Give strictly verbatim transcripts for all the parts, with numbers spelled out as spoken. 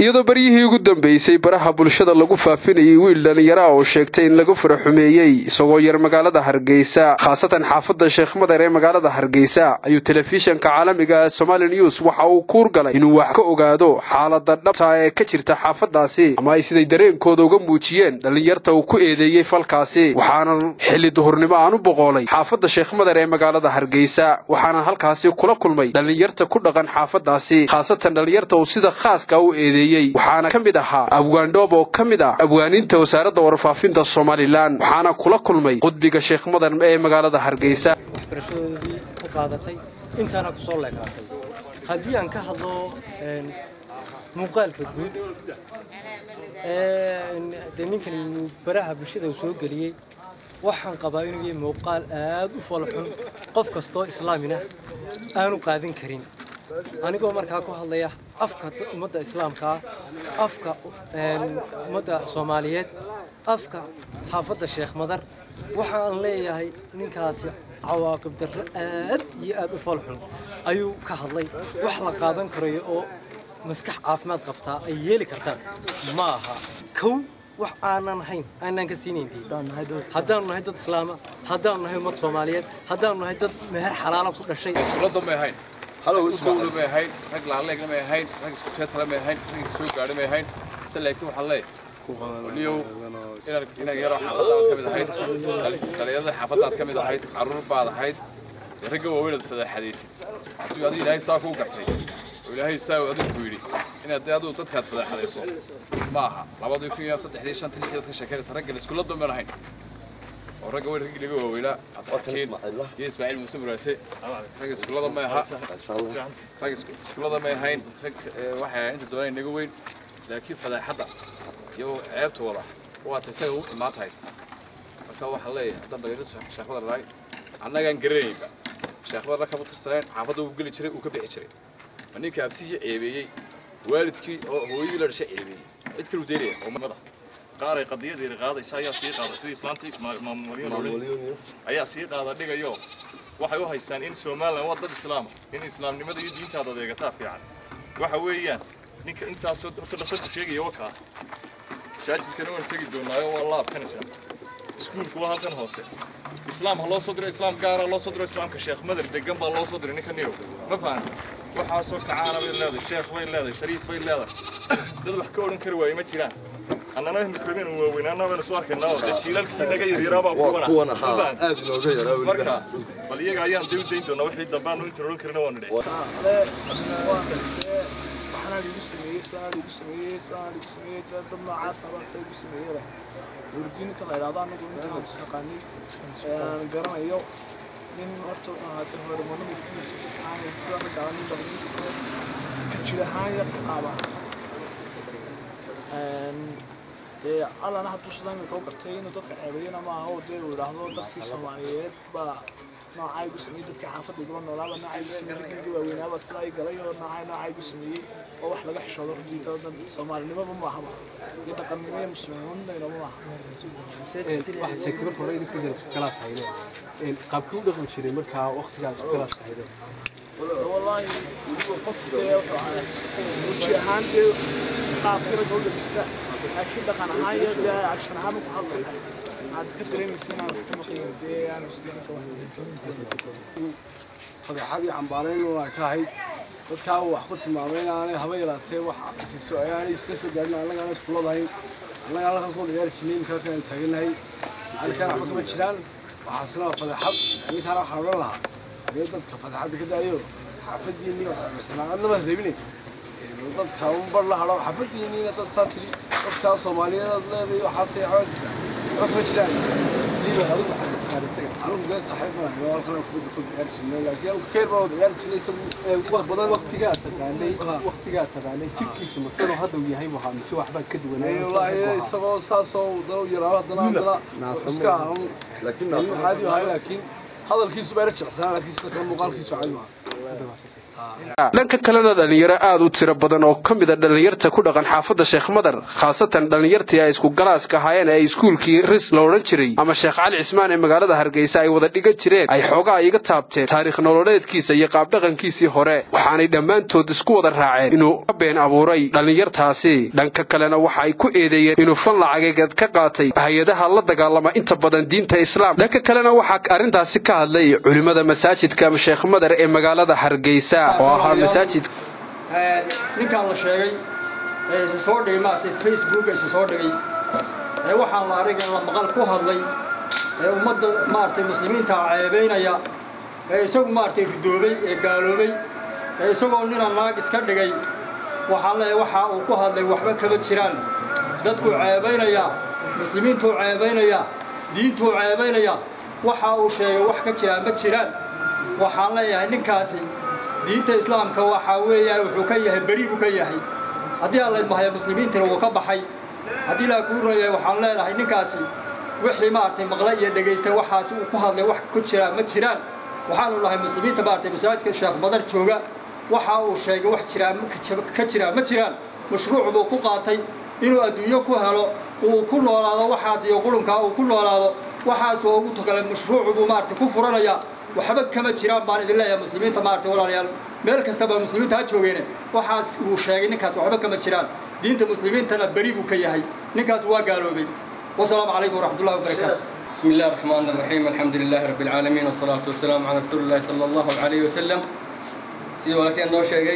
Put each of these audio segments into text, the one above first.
iyadoo baryihii ugu dambeysay baraha bulshada lagu faafinayay wiil dhalinyaro oo sheegtay in lagu faraxumeeyay isagoo yar magaalada Hargeysa khaasatan xaafadda Sheekh Madar ee magaalada Hargeysa ayuu telefishanka caalamiga ah Somali News waxa uu kuur galay inuu wax ka ogaado xaaladda dhabta ah ee ka jirta xaafadaasi ama ay siday dareenkooda uga muujiyeen dhalinyarta uu ku eedeeyay falkaasi waxaana xilli duhurnimo aan u boqolay xaafadda Sheekh Madar ee magaalada Hargeysa waxaana halkaasi kula kulmay dhalinyarta ku dhaqan xaafadaasi khaasatan dhalinyarta oo sida khaaska u eedeeyay waxaana kamid ahaa Abwaandoob oo kamid ah abwaaninta wasaaradda warfaafinta Soomaaliland waxaana kula kulmay qudbiga Sheekh Madar ee magaalada Hargeysa waxbarashadoodii ku qaadatay intaana ku soo leeyahay hadii aan ka hadlo muuqaalka guud ee ninkan baraha bulshada uu soo galiyay waxaan qabaa inuu yahay muuqaal aad u falxun qof kasto islaamina aanu qaadan karin anigoo markaa ku hadlaya afka ummadda islaamka afka ummadda Soomaaliyeed afka xaafadda Sheekh Madar waxaan leeyahay ninkaasi cawaaqib darro aad iyo aad u falxun ayuu ka hadlay wax la qaadan karo oo maskax caafimaad qabta ay yeeli kartaan ma aha kow wax aanan hayn aanan ka siinayntay haddaan nahay dad islaama haddaan nahay ummad Soomaaliyeed haddaan nahay dad meher xalaal ku dhashay iskuulada ma ahayn halo iskuulada ma ahayn rag la leegna ma ahayn rag isku teetala ma ahayn rag soo gaadhay ma ahayn salaakiin waxa leey liyo inaan inaan yaro xaafadaad ka mid ahayd dhalinyarada xaafadaad ka mid ahayd caruur baad ahayd ragga waaweyn fadaxadaysid hadii aad ilaahay saa ku gartay ilaahay saa adigu ku yiri inaad aad u dadkaad fadaxadayso ma aha labada kun iyo saddex iyo shan lixdan ka sheekaysa ragga iskuulada ma ahayn oo ragga weyn ragga lagu waaweynaa adkeen iyo Ismaaciil Muuse Muraase ragga iskuulada ma aha ragga iskuulada ma ahayn rag waxa inta doonay naga weyn laakiin fadaxada iyo ceebta wala waa taasay u imaad haysta marka waxa leeyahay dad dhalinyaro Sheekh Madar raay annaga gareeyba Sheekh Madar ka mutasaan xaafadda uu gali jiray uu ka bixi jiray ninka abtiga ceebeeyay waalidkii oo hooyadii la dhashay ceebeeyay cid kale u deeray oo madax qaaray qadiyada ay qaadaysaa ayaa sii qaaday sidii islaantii maamuliyada ayaa sii qaada dhigayo waxay u haystaan in Soomaaliland waa dad islaam in islaamnimada iyo diintaada adeegata fiican waxa weeyaan ninka intaas oo dadka sheegay waka saajidkana waan tagi doonaa oo Allah kanisa iskuulku waa halkan hoose islaam loo soo diray islaam gaar ah loo soo diray islaamka Sheekh Madar degan baa loo soo diray ninka niyo ma faham waxa soo kacaana bay leedahay Sheekh way leedahay Shariif way leedahay dad wax ka oran kari waayay ma jiraan annana midkoodin waa weynaana wala soo arkaynaa oo jiilalkii naga yaryaraaba kuwana aad looga yaraa marka bal iyaga ayaan dib u deyn doonaa wixii dambaan inta oran karina waan dhigay waxaan ugu sameeyay saal ugu sameeyay saal ugu sameeyay dad noocaas ah say ugu sameeyay wurdiinka la yiraahdo anagu inta aan shaqaanay aan garanayo in horta hada hormoonada sidiisa aan sida garanay ka jirahaan yar ka qaaba ee alla haddu sidaan ka gartay inuu dadka ceebayna ma aha oo dee uu yiraahdo dadkii Soomaaliyeed ba noocay ugu sameeyay dadka xaafadda ugu noolaaba noocay ugu sameeyay ragga waaweynaba sida ay galay oo noocay noocay ugu sameeyay oo wax laga xishoodo runtii dad Soomaalinimo ma aha iyo dhaqannimo muslimiinna ma aha waxa sheegtay marka hore idinka jira isku kala tahay in qaabkii u dhaqan jiray marka waqtigaas isku kala tahay wallahi qof dee wuxuu ahaan dee qaabkii rag oo dhibista laakiin dhaqan ahaan iyo dee action ahaan ku hadlay aad ka dareemaysaa inaad wax ka maqlin dee aan isleeyahay wax fadaxadii cambaareen oo ay ka ahayd dadka wax ku tilmaameen aanay haba yaraatee wax aqsiiso ayaanay iska soo gaarin anaga aan isku ladahay anaga halkan ku ciyaar jirnay ka kan taagnahay halkan waxba kama jiraan waxaasna fadaxad ninkan waxa oran lahaa ee dadka fadaxada ka daayo xaafadiini waxa mas'alaad laba reebinay dadka uu bar la hado xaafadiini dad saatiri dadka Soomaaliyeed leedahay waxa say xawaaska waxba jiraan liiba adigu أنا جالس صاحبنا هو الخلق بدي كل عرش لكن كثير بعض عرش ليس وقت بدل وقت جات تبعني وقت جات تبعني كيف شو مثلا هذا وياهي محمد شو واحد كده ولا والله يسوى صاصو ضرو يراها ضنا ضنا مسكهم لكن هذه هاي لكن هذا الكيس بيرجع سنة لكن كان مقال كيس عالمه dhanka kalena dhalinyaro aad u tiro badan oo ka mid a dhalinyarta ku dhaqan xaafadda Sheekh Madar khaasatan dhalinyartii ay isku galaaska ahaayeen ee iskuulkii ris la oran jiray ama Sheekh Cali Cismaan ee magaalada Hargeysa ay wada dhigan jireen ay xoogaa iga taabteen taariikh nololeedkiisa iyo qaab dhaqankiisii hore waxaanay dhammaantood isku wada raaceen inuu been abuuray dhalinyartaasi dhanka kalena waxa ay ku eedeeyeen inuu fan lacageed ka qaatay hay'adaha la dagaalama inta badan diinta islaam dhanka kalena waxa arintaasi ka hadlay culimada masaajidka Sheekh Madar ee magaalada Hargeysa oo ahaa masaajid ee ninkan la sheegay ee soo dhigay maartay Facebook ee soo dhigay ee waxaan la aragay la maqal ku hadlay ee ummadda maartay muslimiinta ceebeynaya ee isagu maartay ridoobay ee gaaloobay ee isagoo nin naag iska dhigay waxa la waxa uu ku hadlay waxba kaba jiraan dadku ceebeynaya muslimiintu ceebeynaya diintu ceebeynaya waxa uu sheegay wax ka jiraan ma jiraan waxa la yahay ninkaasi diinta islaamka waxa weeyaan wuxuu ka yahay bari buu ka yahay hadii alla mahay muslimiinta uu ka baxay hadii la ku rooyay waxaan leenahay ninkaasi wixii maartay maqlay iyo dhageystay waxaas uu ku hadlay wax ku jira ma jiraan waxaan u lahay muslimiinta maartay masaajidka Sheekh Madar jooga waxa uu sheegay wax jira ka jira ma jiraan mashruuc buu ku qaatay inuu adduunyo ku helo uu ku noolaado waxaas iyo qulunka uu ku noolaado waxaas oo ugu tagalay mashruuc buu maartay ku furanaya waxba kama jiraan baan idin leeyahay muslimiinta maartay walaalayaal meel kasta ba muslimiinta ha joogeen waxaas uu sheegay ninkaas waxba kama jiraan diinta muslimiintana bari buu ka yahay ninkaas waa gaaloobay wassalaamu calaykum waraxmatullaahi wabarakaatuh bismillaahir rahmaanir rahiim alxamdulillaahi rabbil caalamiin wassalaatu wassalaamu calaa rasuulillaahi sallallahu calayhi wasallam sidii walaalkeen noo sheegay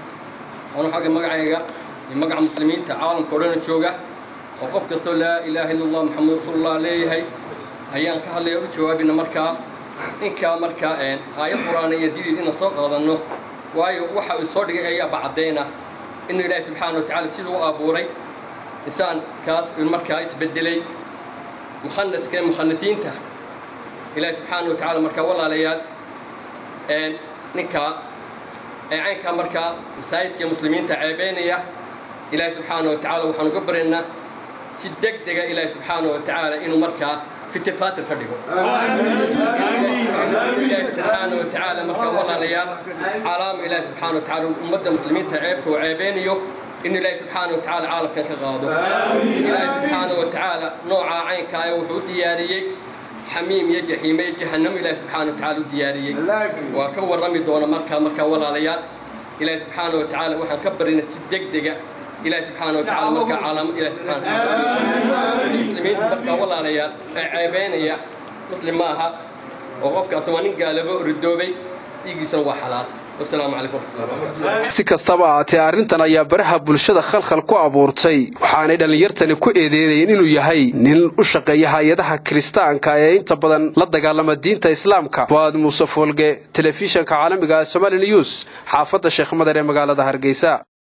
anu xagga magacayga iyo magaca muslimiinta caalamka oo dhan jooga oo qof kasto laa ilaaha illallah muxammad rasuulullah leeyahay ayaan ka hadlay oo jawaabina markaa inka markaa een aayad quraaniga diin in soo qaadano waayo waxa uu soo dhigay ayaa bacdeena in Ilaahay subhanahu wa ta'ala sidoo abuuray insaan kaas in markaa isbedelay mukhannad kale mukhannadiinta Ilaahay subhanahu wa ta'ala markaa walaalayaal een ninka ay aynka markaa masaajidka muslimiinta ceebeynaya Ilaahay subhanahu wa ta'ala waxaan uga bareynaa si degdeg ah Ilaahay subhanahu wa ta'ala inuu markaa في التفاتر كديكو إلهي سبحانه وتعالى مركا والله ليا علام إلهي سبحانه وتعالى أمد المسلمين تعبت وعيبينيو إن إلهي سبحانه وتعالى عالم كان كغادو إلهي سبحانه وتعالى نوع عين كاي وحود دياريي حميم يجحيم جهنم إلهي سبحانه وتعالى دياريي وكور رمي دون مركا مركا والله ليا إلهي سبحانه وتعالى وحن كبرنا السدق دقة إلهي سبحانه وتعالى مركا عالم إلهي سبحانه وتعالى المسلمين مركا والله ليا عيبينيا مسلم maaha oo qofka Soomaali gaalabo riddoobay igiisan waa xalaal wassalaamu calaykum si kastaba aatee arrintan ayaa baraha bulshada khalkhal ku abuurtay waxaanay dhalinyartani ku eedeeyeen inuu yahay nin u shaqeeya hay'adaha Kiristaanka ee inta badan la dagaalama diinta islaamka Fuad Muuse Folge telefishinka caalamiga Somali News xaafadda Sheekh Madar ee magaalada Hargeysa.